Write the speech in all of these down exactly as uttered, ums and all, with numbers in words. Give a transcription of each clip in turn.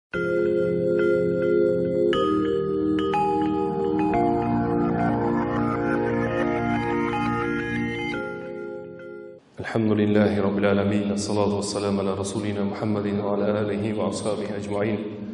الحمد لله رب العالمين الصلاة والسلام على رسولنا محمد وعلى آله وأصحابه أجمعين.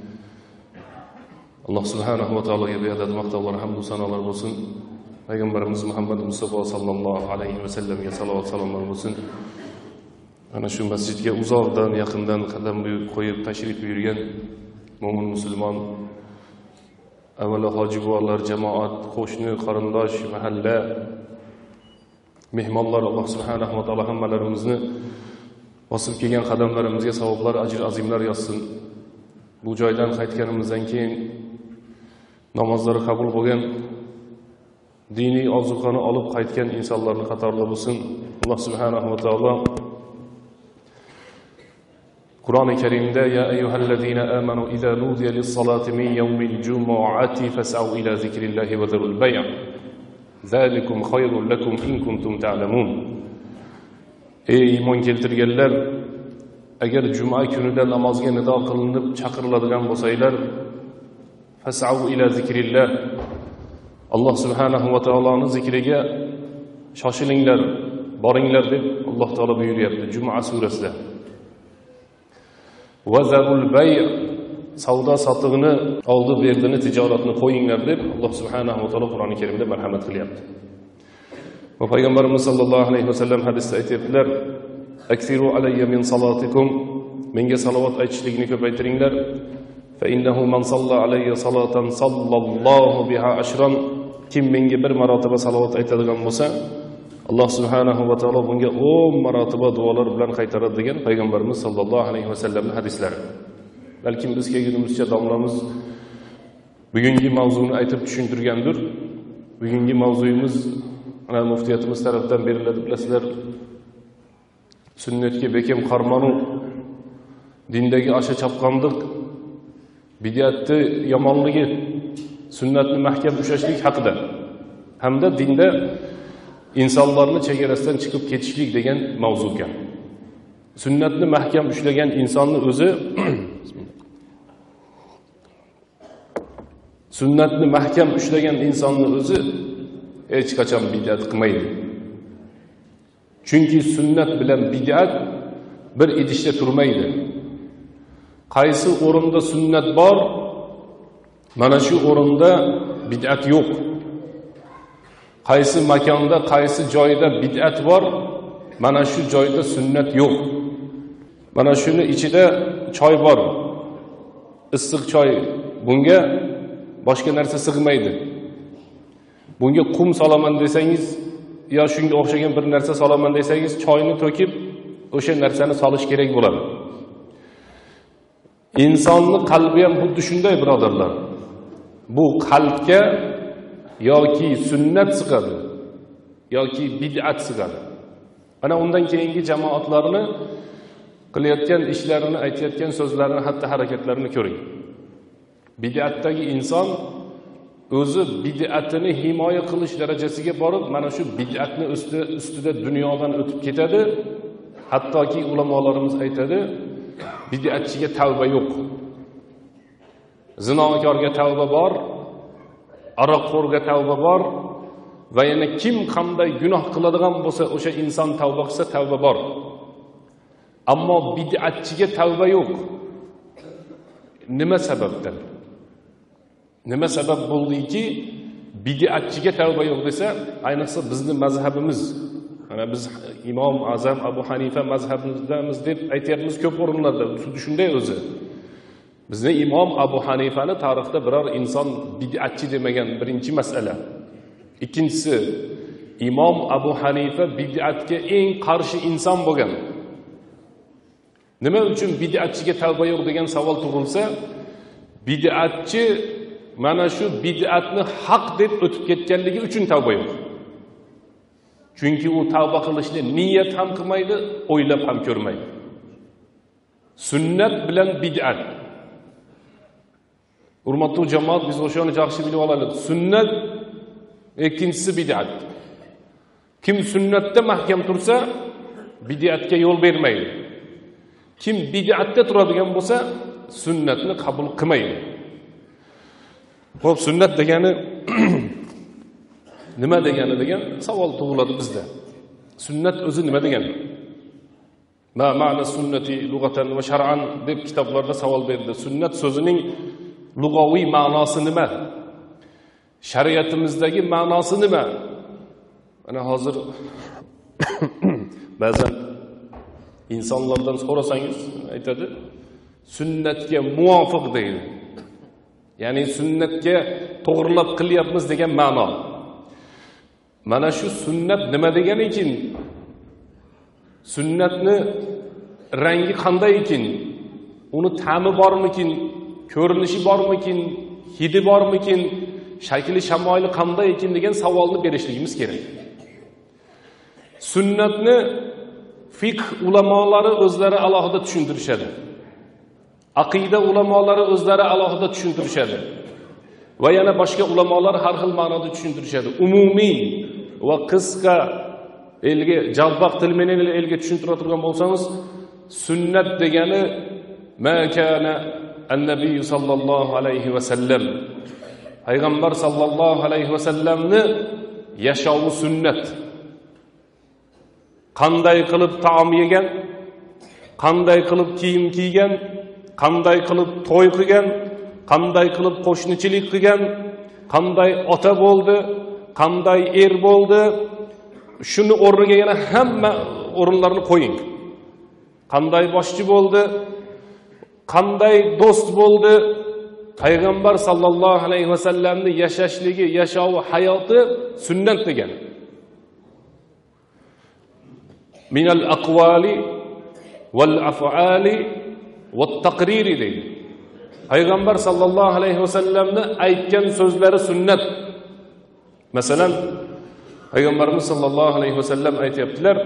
Allah subhanahu wa ta'alaga beadad maqtovlar, hamd va sanolar bo'lsin. Payg'ambarimiz Muhammad Mustafa sallallohu alayhi va sallamga salovat salomlar bo'lsin. Ana shu masjidga uzoqdan, yaqindan qadam qo'yib tashrif buyurgan mo'min musulmon, avvalo hoji buvalar, jamoat, qo'shni, qarindosh, mahalla, mehmonlar, Alloh subhanahu va taolo hammalarimizni bosib kelgan qadamlarimizga savoblar, ajr azimlar yozsin. Bu joydan qaytganimizdan keyin namozlari qabul bo'lgan, diniy ozuqani olib qaytgan insonlarning qatorida bo'lsin. Alloh subhanahu va taolo Qur'oni Karimda ya ayyuhallazina amanu idza nudiya lis-salati min yawmil jumu'ati fas'au ila zikrillahi wa dharul bay'. Zalikum khayrun lakum in kuntum ta'lamun. Ey iymon keltirganlar, agar juma kunida namozga nido qilinib chaqiriladigan bo'lsanglar, fas'au ila zikrillah, Alloh subhanahu va taoloning zikriga shoshilinglar, boringlar deb Alloh taolo buyuryapti Juma surasida. Va zarul bay', savdo sotiqni, oldi berdini, tijoratni qo'yinglar deb Alloh subhanahu va taolo Qur'oni Karimda marhamat qilyapti. Va payg'ambarimiz sallallohu alayhi vasallam hadisda aytibdilar: "Aksiru alayya min salatikum", menga salovat aytishlikni ko'paytiringlar. Fa innahu man salla alayya salatan sallallohu biha ashran, kim menga bir marotaba salovat aytadigan bo'lsa, Alloh subhanahu va taolo bunga o'n marotaba duolar bilan qaytaradi degan payg'ambarimiz sallallohu alayhi vasallamning hadislari. Balkim biz kelgunimizcha domlamiz bugungi mavzuni aytib tushuntirgandir. Bugungi mavzuyimiz ana muftiyatimiz tarafdan beriladi, bilasizlar. Sunnatga bekem qarmanu, dindagi asha chapqanlik, bid'atni yomonligi, sunnatni mahkam ushlashlik haqida hamda dinda insonlarni chegarasidan chiqib ketishlik degan mavzu ekan. Sunnatni mahkam ushlagan insonni o'zi sunnatni mahkam ushlagan insonni o'zi hech qachon bid'at qilmaydi. Chunki sunnat bilan bid'at bir idishda turmaydi. Qaysi o'rinda sunnat bor, mana shu o'rinda bid'at yo'q. Qaysi makonda, qaysi joyda bid'at bor, mana shu joyda sunnat yo'q. Mana shuni ichida choy bor. Issiq choy, bunga boshqa narsa sig'maydi. Bunga qum solaman desangiz, yo shunga o'xshagan bir narsa solaman desangiz, choyni to'kib o'sha narsani solish kerak bo'ladi. Insonning qalbi ham xuddi shunday, birodarlar. Bu qalbga yoki sunnat sig'adi, yoki bid'at sig'adi. Ana undan keyingi jamoatlarni qilayotgan ishlarini, aytayotgan so'zlarini, hatto harakatlarini ko'ring. Bid'atdagi inson o'zi bid'atini himoya qilish darajasiga borib, mana shu bid'atni ustida ustida dunyodan o'tib ketadi. Hattoki ulamolarimiz aytadi, bid'atchiga tavba yo'q. Zinokorga tavba bor, aroqxo'rga tavba bor va yana kim qanday gunoh qiladigan bo'lsa, o'sha inson tavba qilsa tavba bor. Ammo bid'atchiga tavba yo'q. Nima sababdan? Nima sabab bo'ldiki, bid'atchiga tavba yo'q desa, ayniqsa bizning mazhabimiz, mana biz Imom Azam Abu Hanifa mazhabimizdamiz deb aytayapmiz ko'p o'rinlarda. Shunday o'zi. Bizning Imom Abu Hanifani tarixda biror inson bid'atchi demagan, birinchi masala. Ikkinchisi, Imom Abu Hanifa bid'atga eng qarshi inson bo'lgan. Nima uchun bid'atchiga tavba yo'q degan savol tug'ilsa, bid'atchi mana shu bid'atni haq deb o'tib ketganligi uchun tavba yo'q. Chunki u tavba qilishni niyat ham qilmaydi, o'ylab ham ko'rmaydi. Sunnat bilan bid'at. Hurmatli jamoat, biz o'shani yaxshi bilib olaylik. Sunnat, ikkinchisi bid'at. Kim sunnatda mahkam tursa, bid'atga yo'l bermaydi. Kim bid'atda turadigan bo'lsa, sunnatni qabul qilmaydi. Xo'p, sunnat degani nima degani degan savol tug'iladi bizda. Sunnat o'zi nima degani? Ma ma'na sunnati lug'atan va shar'an deb kitoblarda savol berdi. Sunnat so'zining lug'aviy ma'nosi nima? Shariatimizdagi ma'nosi nima? Ana hozir ba'zan insonlardan so'rasangiz aytadi, sunnatga muvofiq deydi. Ya'ni sunnatga to'g'rilab qilyapmiz degan ma'no. Mana shu sunnat nima degani ekan? Sunnatni rangi qanday ekan? Uni ta'mi bormikin? Ko'rinishi bormikin? Hidi bormikin? Shakli shamoili qanday ekan degan savolni berishligimiz kerak. Sunnatni fiqh ulamolari o'zlari alohida tushuntirishadi. Aqida ulamolari o'zlari alohida tushuntirishadi. Va yana boshqa ulamolar har xil ma'noda tushuntirishadi. Umumiy va qisqa elga jalbaq til bilan elga tushuntira turgan bo'lsangiz, sunnat degani ma kana an-nabiy sallallohu alayhi va sallam. Payg'ambar sallallohu alayhi va sallamni yashovi sunnat. Qanday qilib taom yegan, qanday qilib kiyim kiygan, qanday qilib to'y qilgan, qanday qilib qo'shnichilik qilgan, qanday ota bo'ldi, qanday er bo'ldi, shuni o'rniga yana hamma o'rinlarni qo'ying. Qanday boshchi bo'ldi, qanday do'st bo'ldi, payg'ambar sallallohu alayhi va sallamning yashashligi, yashovi, hayoti sunnat degan. Minal aqwali wal af'ali wat taqriri deydi. Payg'ambar sallallohu alayhi va sallamni aytgan so'zlari sunnat. Masalan, Payg'ambarimiz sallallohu alayhi va sallam aytibdilar: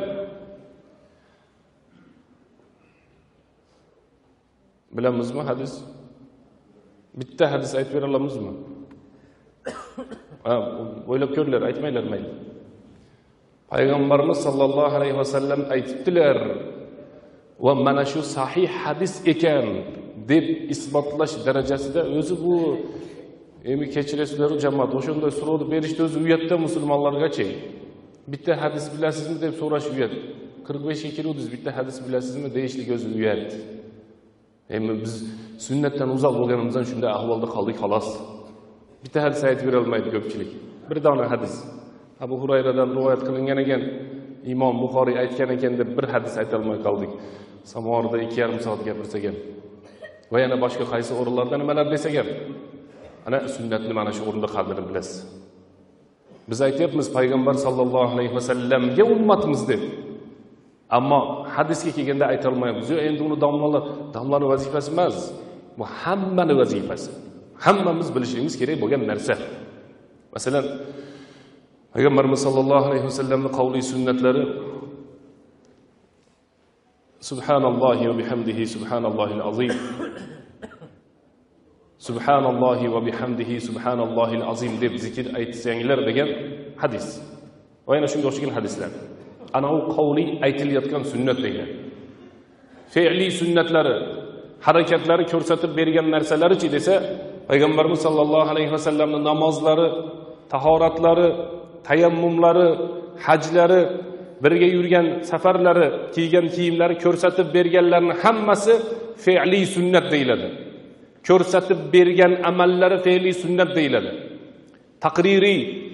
bilamizmi hadis? Bitta hadis aytib bera olamizmi? Ha, o'ylab ko'rlar, aytmaylar mayli. Payg'ambarimiz sallallohu alayhi va sallam aytibdilar va mana shu sahih hadis ekan deb isbotlash darajasida o'zi bu emi kechirasizlar jamoat o'shunday so'rovni berishdi o'zi uyatda musulmonlargacha. Bitta hadis bilasizmi deb so'rash uyat. qirq besh ga keluvdiz, bitta hadis bilasizmi deyishlik o'zi uyat. Endi biz sunnatdan uzoq bo'lganimizdan shunday ahvolda qoldik xolos. Bitta hadis aytib bera olmaydi ko'pchilik. Bir dona hadis Abu Hurayradan rivoyat qilingan ekan, Imom Buxoriy aytgan ekan deb bir hadis ayta olmay qoldik. Samorda ikki yarim soat gapirsak ham va yana boshqa qaysi o'rinlarda nimalar desak ham, ana sunnatni mana shu o'rinda qadrini bilasiz. Biz aytyapmiz payg'ambar sallallohu alayhi va sallamga ummatimiz deb. Ammo hadisga kelganda ayta olmaymiz. Yo, endi uni domlalar, domlaning vazifasi emas. Bu hammaning vazifasi. Hammamiz bilishimiz kerak bo'lgan narsa. Masalan, Payg'ambarimiz sallallohu alayhi va sallamning qavli sunnatlari Subhanallohi va bihamdihi subhanallohil azim. Subhanallohi va bihamdihi subhanallohil azim deb zikr aytsanglar degan hadis. Va yana shunga o'xshagan hadislar. Ana u qavli aytilayotgan sunnat degan. Fe'li sunnatlari, harakatlari ko'rsatib bergan narsalarichi desa, Payg'ambarimiz sallallohu alayhi va sallamning namozlari, tahoratlari, tayammumlari, hajlari, birga yurgan safarlari, kiygan kiyimlari ko'rsatib berganlarning hammasi fe'li sunnat deyiladi. Ko'rsatib bergan amallari fe'li sunnat deyiladi. Taqririy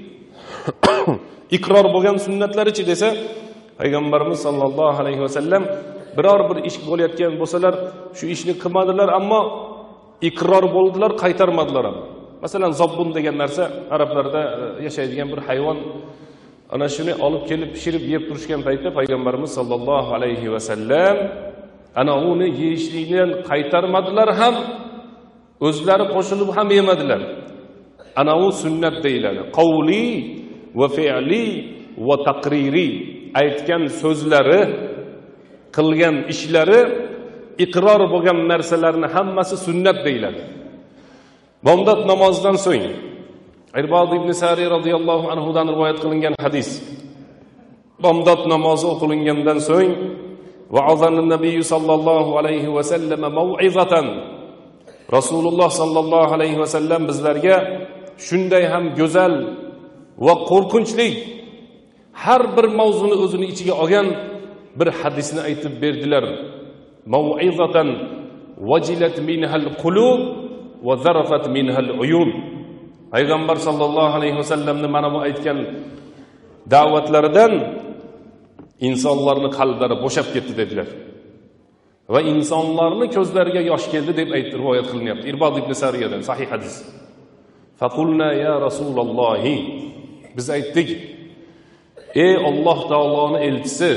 iqror bo'lgan sunnatlarichi desa, Payg'ambarimiz sallallohu alayhi va sallam biror bir ish bo'layotgan bo'lsalar, shu ishni qilmadilar, ammo iqror bo'ldilar, qaytarmadilar ham. Masalan, zobbun degan narsa arablarda yashaydigan bir hayvon. Ana shuni olib kelib pishirib yeb turishgan paytda Payg'ambarimiz sallallohu alayhi va sallam ana uni yeyishlikdan qaytarmadilar ham, o'zlari qo'shilib ham yemadilar. Ana u sunnat deyiladi. Qavli va fi'li va taqriri, aytgan so'zlari, qilgan ishlari, iqror bo'lgan narsalarning hammasi sunnat deyiladi. Bomdod namozidan so'ng Irbod ibn Sari radhiyallohu anhu dan rivoyat qilingan hadis. Bomdod namozi o'qilingandan so'ng Va'azana an-nabiy sallallohu alayhi va sallam mau'izatan. Rasululloh sallallohu alayhi va sallam bizlarga shunday ham go'zal va qo'rqinchli har bir mavzuni o'zini ichiga olgan bir hadisni aytib berdilar. Mau'izatan wajilat minhal qulub va zarafat minhal uyun. Payg'ambar sallallohu alayhi va sallamning mana bu aytgan da'vatlaridan insonlarning qalblari bo'shab ketdi dedilar. Va insonlarning ko'zlariga yosh keldi deb aytib rivoyat qilinyapti. Irbod ibn Sariyadan sahih hadis. Faqulna ya Rasululloh, biz aytdik, ey Alloh taoloning elchisi,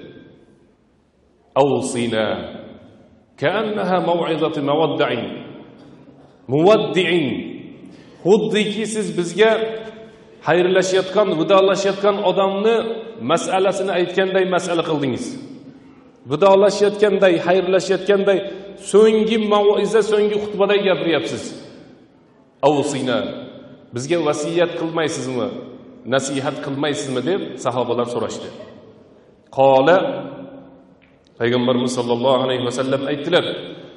awsina ka'annaha maw'izatu muwaddi'in muwaddi'in. Xuddiki siz bizga xayrlashayotgan, vidolashayotgan odamni masalasini aytganday masala qildingiz. Vidolashayotganday, xayrlashayotganday so'nggi mau'iza, so'nggi xutbada gapiryapsiz. Awsina, bizga vasiyat qilmaysizmi, nasihat qilmaysizmi deb sahobalar so'rashdi. Qola, Payg'ambarimiz sollallohu alayhi vasallam aytdilar: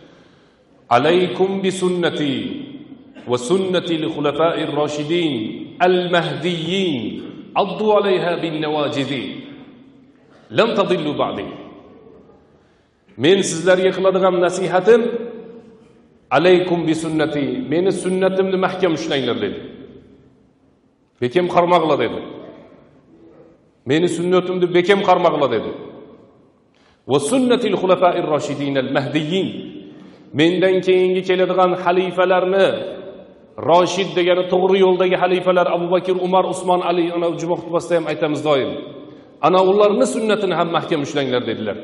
Alaykum bi sunnati va sunnati al-khulafa'ir rashidin al-mahdiyyin addu alayha bin nawajizi lam tadillu ba'di. Men sizlarga qiladigan nasihatim alaykum bi sunnati, meni sunnatimni mahkam ushlanglar dedi. Bekem qarmaqlar dedi. Meni sunnatimni bekem qarmaqlar dedi. Va sunnatil xulafa'ir rashidin al-mahdiyyin, mendan keyingi keladigan xalifalarni, Rashid degani to'g'ri yo'ldagi xalifalar Abu Bakr, Umar, Usmon, Ali, ana juma xutbasida ham aytamiz doim. Ana ularning sunnatini ham mahkam ushlanglar dedilar.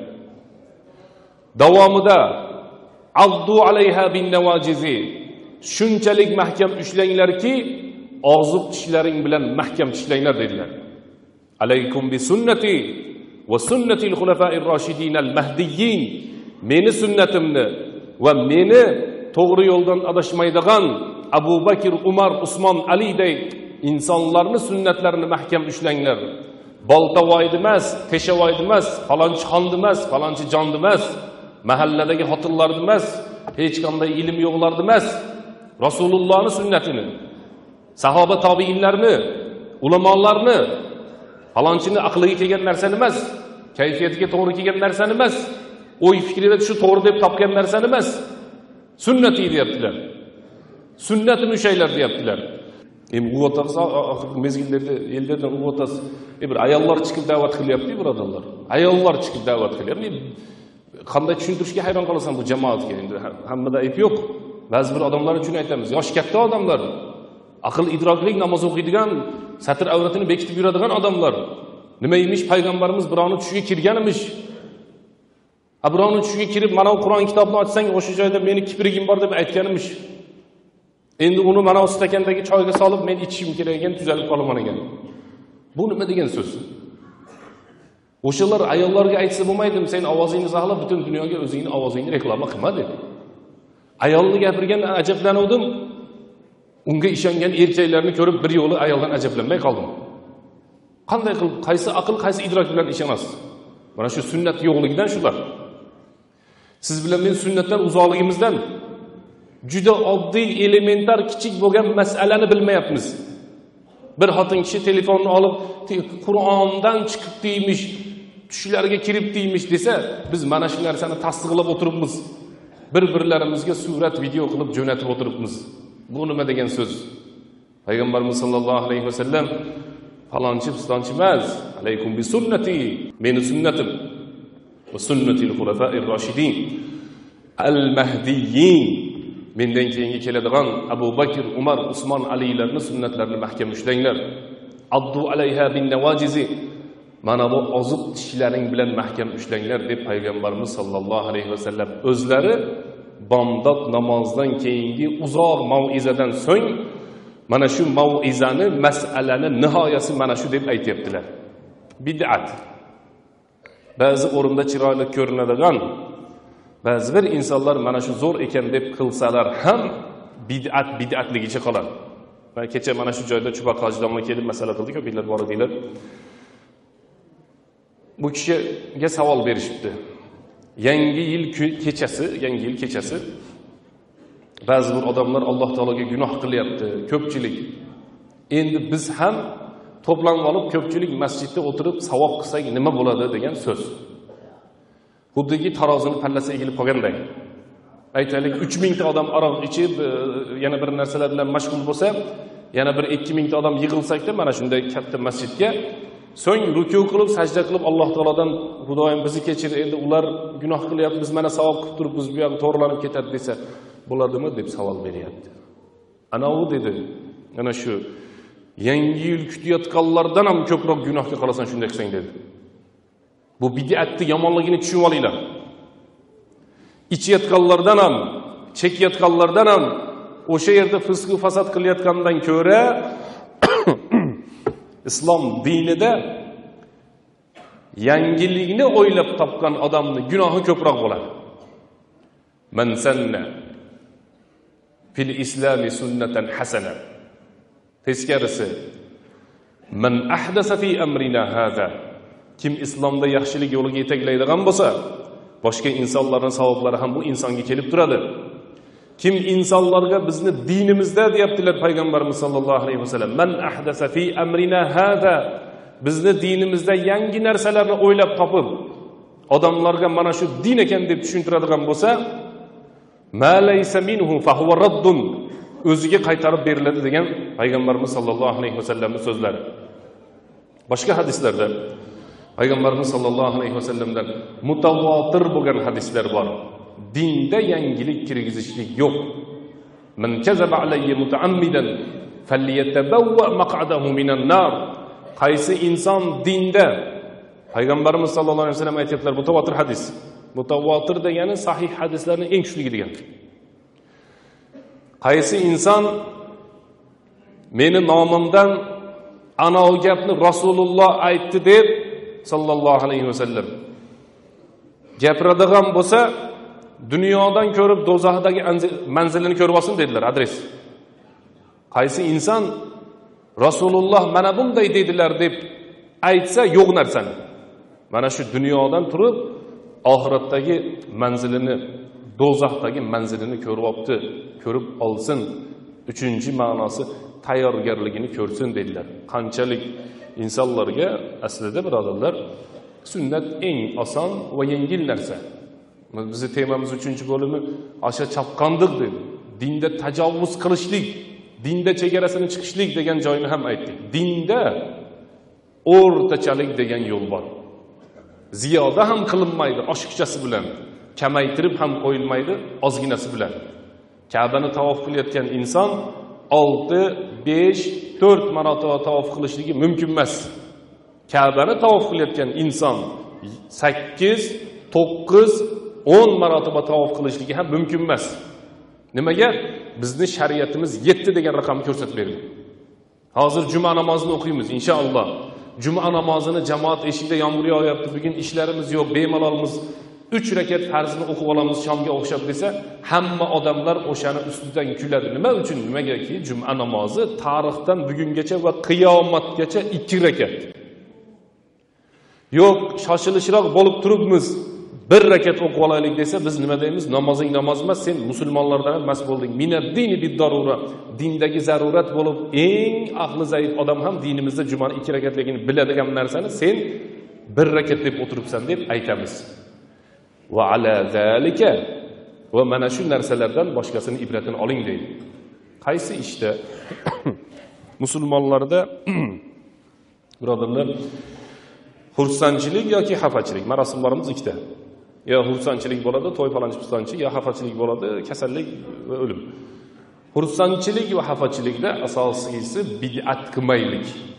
Davomida addu alayha bin nawajizi, shunchalik mahkam ushlanglarki, oziq tishlaring bilan mahkam tishlanglar dedilar. Alaykum bi sunnati va sunnati al-khulafa'ir rashidin al-mahdiyyin, meni sunnatimni va meni to'g'ri yo'ldan adashmaydigan Abu Bakr, Umar, Usmon, Alidek insonlarning sunnatlarini mahkam ushlanglar. Boltavoydi emas, teshavoydi emas, falonchi xonni emas, falonchi jonni emas, mahalladagi xotinlarni emas, hech qanday ilm yo'qlarni emas, Rasulullohning sunnatini, sahoba tobiinlarni, ulamolarni, falonchini aqliga kelgan narsani emas, kayfiyatiga to'g'ri kelgan narsani emas, o'y fikrida shu to'g'ri deb topgan narsani emas, sunnati deyaptilar. Sunnatini ushaylar deyaptilar. Endi u o'taqsa mezgillarda ellardan u o'tasi bir ayollar chiqib da'vat qilyapti, birodarlar. Ayollar chiqib da'vat qilyapti. Qanday tushuntirishga hayron qolasan bu jamoatga. Endi hammada ayb yo'q. Ba'zi bir odamlar uchun aytamiz. Yosh katta odamlar, aql idrokli, namoz o'qiydigan, satr avratini bekitib yuradigan odamlar. Nima emish payg'ambarimiz birovning tushiga kirgan emish. Ha birovning tushiga kirib, mana Qur'on kitobini ochsang, o'sha joyda meni kiprigim bor deb aytgan emish. Endi uni mana o stakandagi choyga solib men ichishim kerak ekan, tuzalib qolaman ekan. Bu nima degan so'z? O'shalar ayollarga aytsa bo'lmaydimi, sen ovozingni saqlab butun dunyoga o'zingning ovozingni reklama qilma dedi. Ayolni gapirgandan ajablanuvdim. Unga ishongan erkaklarni ko'rib bir yo'li ayoldan ajablanmay qoldim. Qanday qilib, qaysi aql, qaysi idrok bilan ishonasiz? Mana shu sunnat yo'qligidan shular. Siz bilan men sunnatdan uzoqligimizdan juda oddiy, elementar, kichik bo'lgan masalani bilmayapmiz. Bir xotin kishi telefonni olib Qur'ondan chiqib deymish, tushlarga kirib deymish desa, biz mana shu narsani tasdiqlab o'tiribmiz. Bir-birlarimizga surat, video qilib jo'natib o'tiribmiz. Bu nima degan so'z? Payg'ambarimiz sollallohu alayhi vasallam falonchi pistonchi emas, alaykum bi sunnati, meni sunnatim va sunnatil xulafa'ir rashidin al-mahdiyyin, mendan keyingi keladigan Abu Bakr, Umar, Usmon, Alilarning sunnatlarini mahkam ushlanglar. Addu alayha bin nawajizi, mana bu oziq tishlaring bilan mahkam ushlanglar deb payg'ambarimiz sollallohu alayhi vasallam o'zlari bomdod namozdan keyingi uzoq mau'izadan so'ng mana shu mau'izani, masalani nihoyasi mana shu deb aytibdilar. Bid'at. Ba'zi o'rinda chiroyli ko'rinadigan, ba'zi bir insonlar mana shu zo'r ekan deb qilsalar ham bid'at bid'atligicha qoladi. Va kecha mana shu joyda Chuba qozi domla kelib masala qildik, ko'plar bor edilar. Bu kishiga savol berishibdi. yangi yil kechasi, yangi yil kechasi ba'zi bir odamlar Alloh taologa gunoh qilyapti, ko'pchilik. Endi biz ham to'planib olib ko'pchilik masjidda o'tirib savob qilsak nima bo'ladi degan so'z. Xuddiki tarozining pallasi egilib qolganday. Aytaylik uch ming ta odam aroq ichib, yana bir narsalar bilan mashg'ul bo'lsa, yana bir ikki ming ta odam yig'ilsak-da mana shunday katta masjidga, so'ng ruku qilib, sajda qilib Alloh taolodan Xudoyim bizni kechir, endi ular gunoh qilyapti, biz mana savob qilib turibmiz, bu yoq to'g'rilanib ketadi desa, bo'ladimi deb savol beryapti. Ana u dedi, ana shu yangi yil kutayotganlardan ham ko'proq gunohga qolasan shunday qilsang dedi. Bu bid'atning yomonligini tushunib olinglar. İchayotganlardan ham, chekayotganlardan ham o'sha yerda fisq va fasod qilayotgandan ko'ra islom dinida yangilikni o'ylab topgan odamning gunohi ko'proq bo'ladi. Man sanna fil islami sunnatan hasana. Teskarisi man ahdasa fi amrina hada. Kim islomda yaxshilik yo'liga yetaklaydigan bo'lsa, boshqa insonlarning savoblari ham bu insonga kelib turadi. Kim insonlarga bizni dinimizda deyaptilar payg'ambarimiz sollallohu alayhi vasallam. Man ahdasa fi amrina hada. Bizni dinimizda yangi narsalarni o'ylab topib, odamlarga mana shu din ekan deb tushuntiradigan bo'lsa, ma laysa minhu fa huwa raddun. O'ziga qaytarib beriladi degan payg'ambarimiz sollallohu alayhi vasallamning so'zlari. Boshqa hadislarda payg'ambarimiz sollallohu alayhi vasallamdan mutavotir bo'lgan hadislar bor. Dinda yangilik kirgizishlik yo'q. Man kazaba alayya mutaammidan falyatabawwa maq'adahu minan nar. Qaysi inson dinda, payg'ambarimiz sollallohu alayhi vasallam aytibdilar, mutavotir hadis. Mutavotir degani sahih hadislarning eng kuchligi degan. Qaysi inson meni nomimdan ana o gapni Rasululloh aytdi deb sallallohu alayhi vasallam gapiradigan bo'lsa, dunyodan ko'rib do'zaxdagi manzilini ko'rib olsin dedilar, adres. Qaysi inson Rasululloh mana bunday dedilar deb aytsa yo'q narsani, mana shu dunyodan turib oxiratdagi manzilini, do'zaxdagi manzilini ko'rib olibdi, ko'rib olsin. Uchinchi ma'nosi tayyorgarligini ko'rsin dedilar. Qanchalik insonlarga aslida birodarlar, sunnat eng oson va yengil narsa. Bizning temamiz uchinchi bo'limi osha chapqandiq dedi. Dinda tajovuz qilishlik, dinda chegarasini chiqishlik degan joyini ham aytdik. Dinda o'rtachalik degan yo'l bor. Ziyoda ham qilinmaydi oshiqchasi bilan, kamaytirib ham qo'yilmaydi ozginasi bilan. Ka'bani tavof qilayotgan inson olti, besh, to'rt marotaba tavof qilishligi mumkin emas. Ka'bani tavof qilayotgan inson sakkiz, to'qqiz, o'n marotaba tavof qilishligi ham mumkin emas. Nimaga? Bizning shariatimiz yetti degan raqamni ko'rsatib berdi. Hozir juma namozini o'qiymiz inshaalloh. Juma namozini jamoat eshigida yomg'ir yog'yapti, bugun ishlarimiz yo'q, bemalolmiz. uch rakat farzni o'qib olamiz shomga o'xshab desa, hamma odamlar o'shani ustidan kuladi. Nima uchun? Nimagaki juma namozi tarixdan bugungacha va qiyomatgacha ikki rakat. Yo'q, shoshilishroq bo'lib turibmiz, bir rakat o'qib olaylik desa, biz nima deymiz? Namozing namoz emas, sen musulmonlardan emas bo'lding. Minad-dini bid-darura. Dindagi zarurat bo'lib, eng aqli zaif odam ham dinimizda jumani ikki rakatligini biladigan narsani sen bir rakat deb o'tiribsan deb aytamiz. Va ala zalika va mana shu narsalardan boshqasini ibratini oling deydi. Qaysi ishda musulmonlarda birodarlar xursandchilik yoki xafachilik marosimlarimiz ikkita. Ya xursandchilik bo'ladi, to'y falanchi pistonchi, ya xafachilik bo'ladi, kasallik va o'lim. Xursandchilik va xafachilikda asosiysi bid'at qilmaylik.